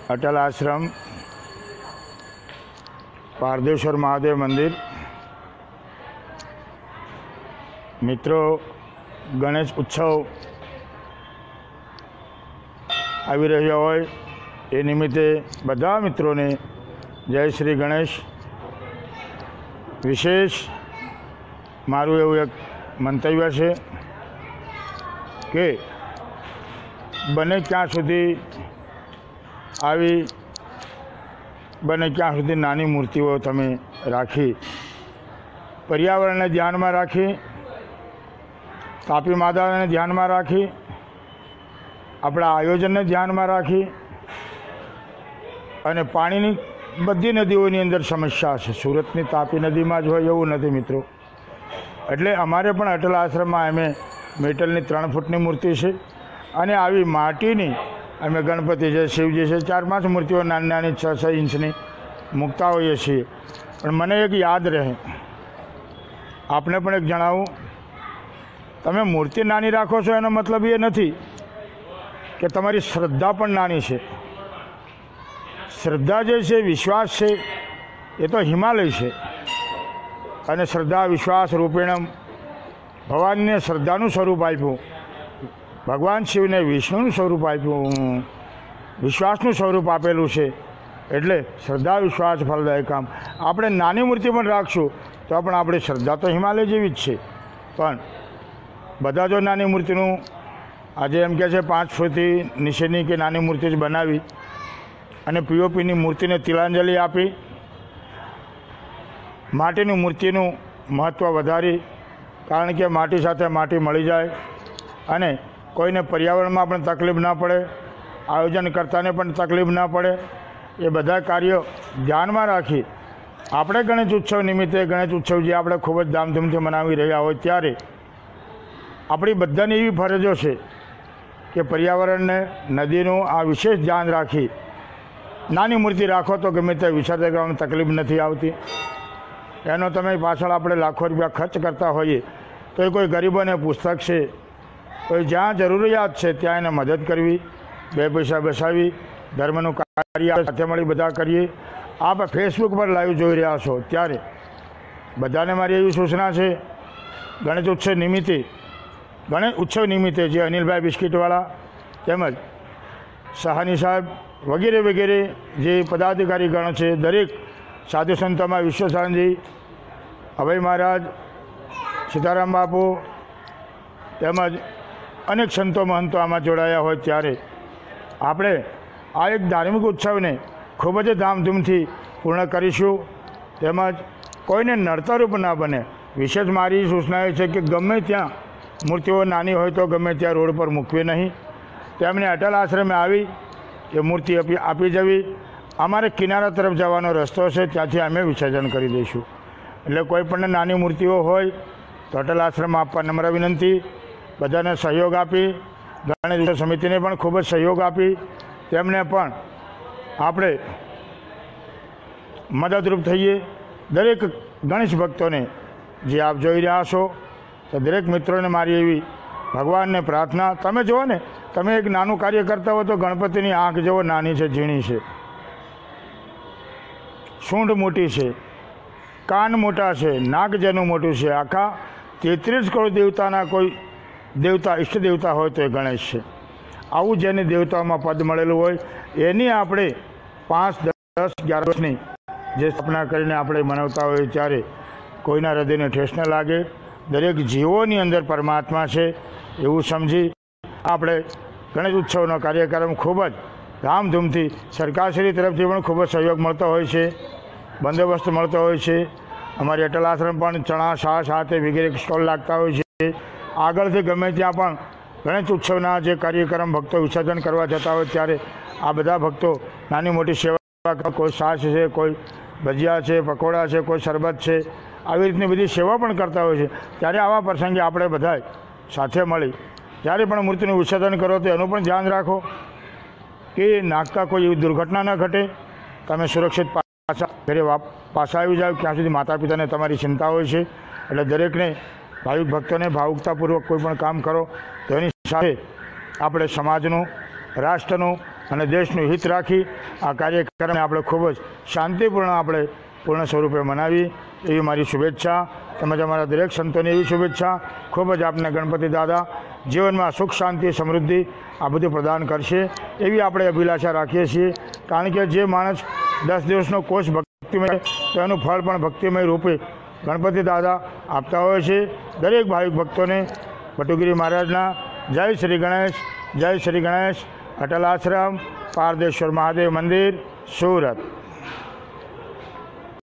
अटल आश्रम पारदेश्वर महादेव मंदिर। मित्रों, गणेश उत्सव આવી રહ્યો હોય એ નિમિત્તે બધા મિત્રોને જય શ્રી ગણેશ। વિશેષ મારું એવું એક મંતવ્ય છે કે બને ત્યાં સુધી આવી બને ત્યાં સુધી નાની મૂર્તિઓ તમે રાખી પર્યાવરણને ધ્યાનમાં રાખી, તાપી માતાને ધ્યાનમાં રાખી, આપણા આયોજનને ધ્યાનમાં રાખી અને પાણીની બધી નદીઓની અંદર સમસ્યા છે। સુરતની તાપી નદીમાં જ હોય એવું નથી મિત્રો। એટલે અમારે પણ અટલ આશ્રમમાં અમે મેટલની 3 ફૂટની મૂર્તિ છે અને આવી માટીની અમે ગણપતિ છે, શિવજી છે, 4-5 મૂર્તિઓ નાની નાની 6-6 ઇંચની મૂકતા હોઈએ છીએ। પણ મને એક યાદ રહે, આપને પણ એક જણાવું, તમે મૂર્તિ નાની રાખો છો એનો મતલબ એ નથી કે તમારી શ્રદ્ધા પણ નાની છે। શ્રદ્ધા જે છે, વિશ્વાસ છે, એ તો હિમાલય છે અને શ્રદ્ધા વિશ્વાસ રૂપેણમ ભગવાનને શ્રદ્ધાનું સ્વરૂપ આપ્યું, ભગવાન શિવને વિષ્ણુનું સ્વરૂપ આપ્યું, વિશ્વાસનું સ્વરૂપ આપેલું છે। એટલે શ્રદ્ધા વિશ્વાસ ફલદાયક કામ। આપણે નાની મૂર્તિ પણ રાખશું તો પણ આપણી શ્રદ્ધા તો હિમાલય જેવી જ છે। પણ બધા જો નાની મૂર્તિનું આજે એમ કહે છે 5 ફૂટથી નીચેની કે નાની મૂર્તિ જ બનાવી અને પીઓપીની મૂર્તિને તિલાંજલિ આપી માટીની મૂર્તિનું મહત્ત્વ વધારી, કારણ કે માટી સાથે માટી મળી જાય અને કોઈને પર્યાવરણમાં પણ તકલીફ ના પડે, આયોજનકર્તાને પણ તકલીફ ના પડે, એ બધા કાર્યો ધ્યાનમાં રાખી આપણે ગણેશ ઉત્સવ નિમિત્તે ગણેશ ઉત્સવ જે આપણે ખૂબ જ ધામધૂમથી મનાવી રહ્યા હોય ત્યારે આપણી બધાની એવી ફરજો છે કે પર્યાવરણને, નદીનું આ વિશેષ ધ્યાન રાખી નાની મૂર્તિ રાખો તો ગમે તે વિસર્જન કરવામાં તકલીફ નથી આવતી। એનો તમે પાછળ આપણે લાખો રૂપિયા ખર્ચ કરતા હોઈએ તો એ કોઈ ગરીબોને પુસ્તક છે, કોઈ જ્યાં જરૂરિયાત છે ત્યાં એને મદદ કરવી, 2 પૈસા બસાવી, ધર્મનું કાર્ય સાથે મળી બધા કરીએ। આપ ફેસબુક પર લાઈવ જોઈ રહ્યા છો ત્યારે બધાને મારી એવી સૂચના છે, ગણેશ ઉત્સવ નિમિત્તે જે અનિલભાઈ બિસ્કીટવાળા તેમજ સહાની સાહેબ વગેરે વગેરે જે પદાધિકારી ગણ છે, દરેક સાધુ સંતોમાં વિશ્વસાનજી, અભય મહારાજ, સીતારામ બાપુ તેમજ અનેક સંતો મહંતો આમાં જોડાયા હોય ત્યારે આપણે આ એક ધાર્મિક ઉત્સવને ખૂબ જ ધામધૂમથી પૂર્ણ કરીશું। તેમજ કોઈને નડતરરૂપ ના બને। વિશેષ મારી સૂચના એ છે કે ગમે ત્યાં મૂર્તિઓ નાની હોય તો ગમે ત્યાં રોડ પર મૂકવી નહીં, તેમને અટલ આશ્રમે આવી એ મૂર્તિ આપી જવી। અમારે કિનારા તરફ જવાનો રસ્તો છે, ત્યાંથી અમે વિસર્જન કરી દઈશું। એટલે કોઈ પણ નાની મૂર્તિઓ હોય તો અટલ આશ્રમમાં આપવા નમ્ર વિનંતી। બધાને સહયોગ આપી, ગણેશ સમિતિને પણ ખૂબ જ સહયોગ આપી તેમને પણ આપણે મદદરૂપ થઈએ। દરેક ગણેશ ભક્તોને જે આપ જોઈ રહ્યા છો તો દરેક મિત્રોને મારી એવી ભગવાનને પ્રાર્થના, તમે જુઓ ને, તમે એક નાનું કાર્ય કરતા હો તો ગણપતિની આંખ જેવો નાની છે, ઝીણી છે, સૂંઢ મોટી છે, કાન મોટા છે, નાક જેનું મોટું છે, આખા 33 કરોડ દેવતાના કોઈ દેવતા ઈષ્ટ દેવતા હોય તો એ ગણેશ છે। આવું જેને દેવતાઓમાં પદ મળેલું હોય એની આપણે 5, 10, 11 વર્ષની જે સ્થાપના કરીને આપણે મનાવતા હોઈએ ત્યારે કોઈના હૃદયને ઠેસ ન લાગે। દરેક જીવોની અંદર પરમાત્મા છે એવું સમજી આપણે ગણેશ ઉત્સવનો કાર્યક્રમ ખૂબ જ ધામધૂમથી સરકારશ્રી તરફથી પણ ખૂબ જ સહયોગ મળતો હોય છે, બંદોબસ્ત મળતો હોય છે। અમારી અટલ આશ્રમ પણ ચણા, શાક સાથે વગેરે સ્ટોલ લાગતા હોય છે। આગળથી ગમે ત્યાં પણ ગણેશ ઉત્સવના જે કાર્યક્રમ ભક્તો વિસર્જન કરવા જતા હોય ત્યારે આ બધા ભક્તો નાની મોટી સેવા, કોઈ છાશ છે, કોઈ ભજીયા છે, પકોડા છે, કોઈ શરબત છે, આવી રીતની બધી સેવા પણ કરતા હોય છે। ત્યારે આવા પ્રસંગે આપણે બધા સાથે મળી જ્યારે પણ મૂર્તિનું વિસર્જન કરો તો એનું પણ ધ્યાન રાખો કે નાખતા કોઈ એવી દુર્ઘટના ન ઘટે, તમે સુરક્ષિત પાછા ઘરે પાછા આવી જાઓ ત્યાં સુધી માતા પિતાને તમારી ચિંતા હોય છે। એટલે દરેકને ભાવિક ભક્તોને ભાવુકતાપૂર્વક કોઈ પણ કામ કરો તો એની સાથે આપણે સમાજનું, રાષ્ટ્રનું અને દેશનું હિત રાખી આ કાર્યક્રમને આપણે ખૂબ જ શાંતિપૂર્ણ આપણે પૂર્ણ સ્વરૂપે મનાવી એવી મારી શુભેચ્છા તેમજ અમારા દરેક સંતોની એવી શુભેચ્છા ખૂબ જ આપને ગણપતિ દાદા જીવનમાં સુખ શાંતિ સમૃદ્ધિ આ બધું પ્રદાન કરશે એવી આપણે અભિલાષા રાખીએ છીએ કારણ કે જે માણસ 10 દિવસનો કોર્સ ભક્તિમય તો એનું ફળ પણ ભક્તિમય રૂપે ગણપતિ દાદા આપતા હોય છે દરેક ભાવિક ભક્તોને બટુગીરી મહારાજના જય શ્રી ગણેશ અટલ આશ્રમ પારદેશ્વર મહાદેવ મંદિર સુરત।